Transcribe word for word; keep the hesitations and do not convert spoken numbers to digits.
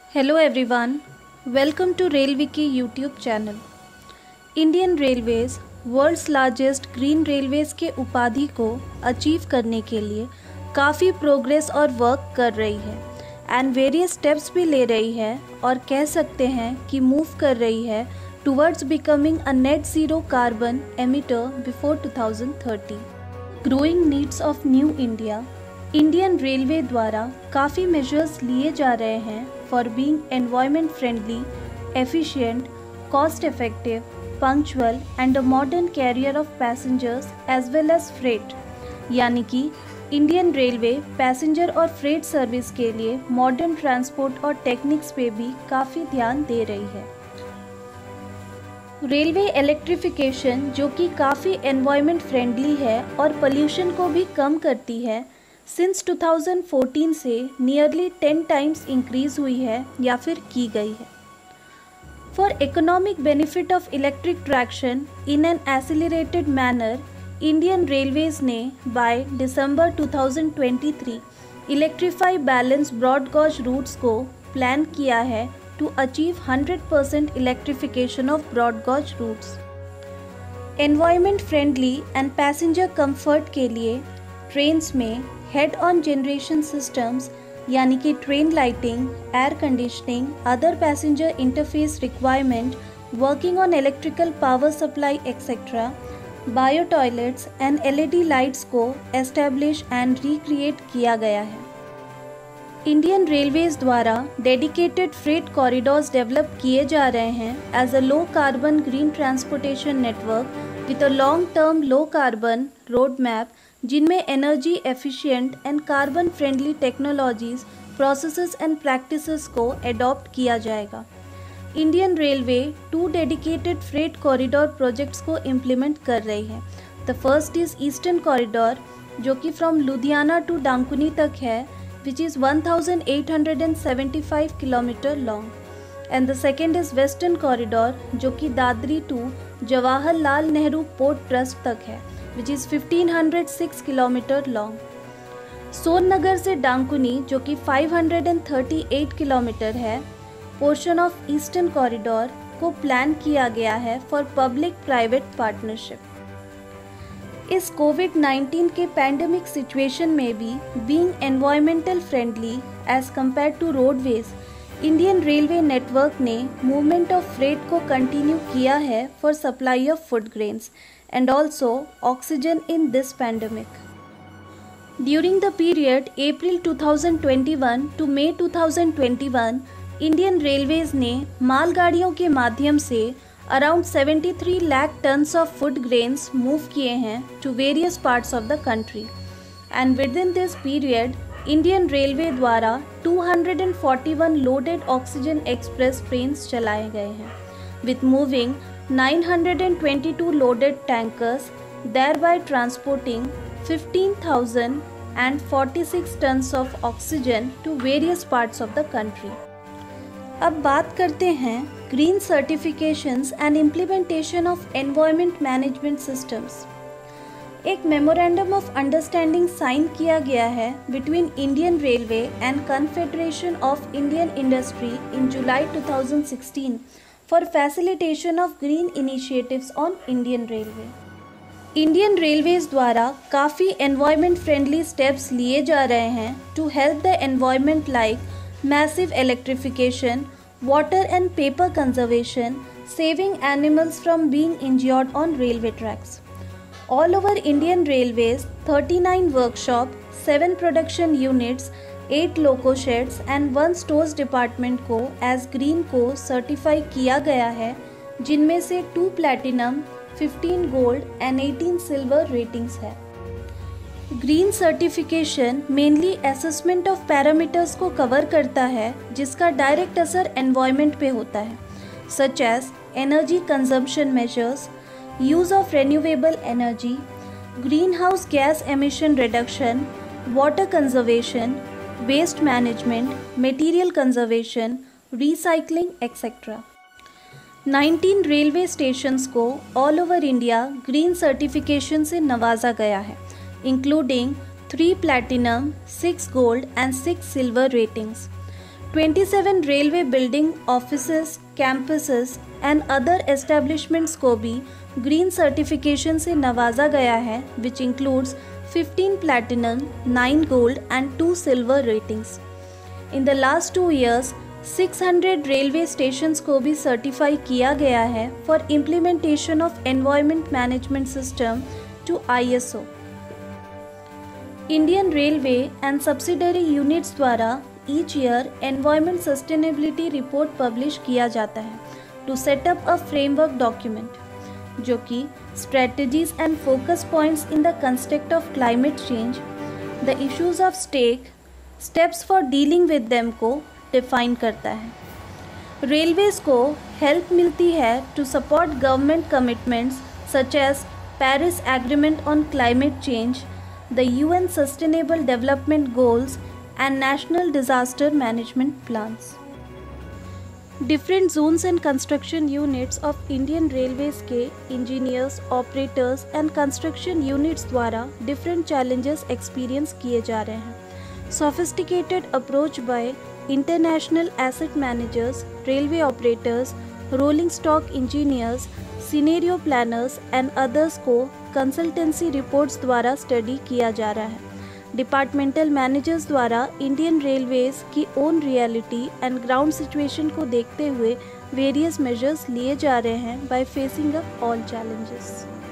Hello everyone, welcome to RailWiki YouTube channel. Indian railways world's largest green railways के उपाधि को achieve करने के लिए काफ़ी प्रोग्रेस और वर्क कर रही है एंड वेरियस स्टेप्स भी ले रही है और कह सकते हैं कि मूव कर रही है towards becoming a net zero carbon emitter before two thousand thirty. Growing needs of new India. Indian railway द्वारा काफ़ी मेजर्स लिए जा रहे हैं for being environment friendly, efficient, cost effective, punctual and a modern carrier of passengers as well as freight. यानी कि Indian railway passenger और freight service के लिए मॉडर्न ट्रांसपोर्ट और टेक्निक्स पे भी काफ़ी ध्यान दे रही है. रेलवे इलेक्ट्रिफिकेशन जो कि काफ़ी एनवायरमेंट फ्रेंडली है और पोल्यूशन को भी कम करती है, सिंस टू थाउजेंड फोर्टीन से नियरली टेन टाइम्स इंक्रीज हुई है या फिर की गई है. For economic benefit of electric traction in an accelerated manner, Indian railways ने by December two thousand twenty three electrify balance broad gauge routes को प्लान किया है to achieve hundred percent electrification of broad gauge routes. Environment friendly and passenger comfort के लिए trains में head on generation systems यानी कि train lighting, air conditioning, other passenger interface requirement, working on electrical power supply etcetera, bio toilets and LED lights को establish and recreate किया गया है. Indian railways द्वारा डेडिकेटेड फ्रेट कॉरिडोर्स डेवलप किए जा रहे हैं as a low carbon green transportation network with a long term low carbon road map, जिनमें energy efficient and carbon friendly technologies, processes and practices को एडॉप्ट किया जाएगा. Indian railway two dedicated freight corridor projects को implement कर रही है. The first is eastern corridor जो कि फ्रॉम लुधियाना टू डांकुनी तक है, which is one thousand eight hundred seventy five kilometre long. And the second is western corridor जो कि Dadri to Jawaharlal Nehru port trust तक है, which is fifteen hundred six kilometre long. Sonnagar से डांकुनी जो कि five hundred thirty eight kilometre है, portion of eastern corridor को plan किया गया है फॉर पब्लिक प्राइवेट पार्टनरशिप. इस कोविड नाइन्टीन के पैंडेमिक सिचुएशन में भी being environmental friendly as compare to roadways, Indian railway network ने मूवमेंट ऑफ फ्रेट को कंटिन्यू किया है for supply of food grains and also oxygen in this pandemic. During the period April two thousand twenty one to May two thousand twenty one, Indian Railways ने मालगाड़ियों के माध्यम से around seventy three lakh tons of food grains move किए हैं to various parts of the country. And within this period, Indian Railway द्वारा two hundred forty one loaded oxygen express trains चलाए गए हैं, with moving nine hundred twenty-two loaded tankers, thereby transporting fifteen thousand forty-six tons of oxygen to various parts of the country. अब बात करते हैं green certifications and implementation of environment management systems. एक memorandum of understanding sign किया गया है between Indian railway and confederation of Indian industry in July two thousand sixteen for facilitation of green initiatives on Indian Railway. Indian Railways द्वारा काफ़ी environment friendly steps लिए जा रहे हैं to help the environment like massive electrification, water and paper conservation, saving animals from being injured on railway tracks. All over Indian Railways, thirty-nine workshop, seven production units, eight loco sheds and one stores department को as green को certify किया गया है, जिनमें से two platinum, fifteen gold and eighteen silver ratings है. Green certification mainly assessment of parameters को cover करता है जिसका डायरेक्ट असर एनवायरनमेंट पे होता है, such as energy consumption measures, use of renewable energy, green house gas emission reduction, water conservation, waste management, material conservation, recycling etcetera. Nineteen railway stations को all over India green certification से नवाजा गया है, including three platinum, six gold and six silver ratings. twenty-seven railway building, offices, campuses and other establishments को भी green certification से नवाजा गया है, which includes fifteen platinum, nine gold and two silver ratings. In the last two years, six hundred railway stations को भी certify किया गया है for implementation of environment management system to I S O. Indian railway and subsidiary units द्वारा each year environment sustainability report publish किया जाता है to set up a framework document जो कि strategies and focus points in the construct of climate change, the issues of stake, steps for dealing with them को define करता है. Railways को help मिलती है to support government commitments such as Paris agreement on climate change, the U N sustainable development goals and national disaster management plans. Different zones and construction units of Indian railways के engineers, operators and construction units द्वारा different challenges experience किए जा रहे हैं. Sophisticated approach by international asset managers, railway operators, rolling stock engineers, scenario planners and others को consultancy reports द्वारा study किया जा रहा है. डिपार्टमेंटल मैनेजर्स द्वारा इंडियन रेलवेज की own reality and ground situation को देखते हुए वेरियस मेजर्स लिए जा रहे हैं by facing up all challenges.